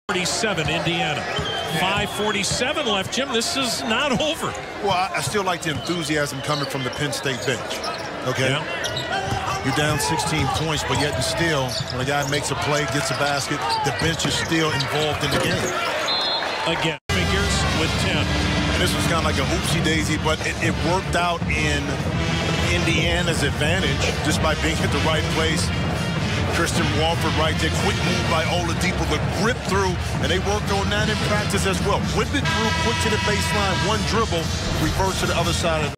47, Indiana. 5:47 left, Jim. This is not over. Well, I still like the enthusiasm coming from the Penn State bench. Okay? Yeah. You're down 16 points, but yet and still, when a guy makes a play, gets a basket, the bench is still involved in the game. Again, figures with 10. And this was kind of like a oopsie-daisy, but it worked out in Indiana's advantage just by being at the right place. Tristan Walford right there. Quick move by Oladipo. The grip through, and they worked on that in practice as well. Whip it through, quick to the baseline, one dribble, reverse to the other side of the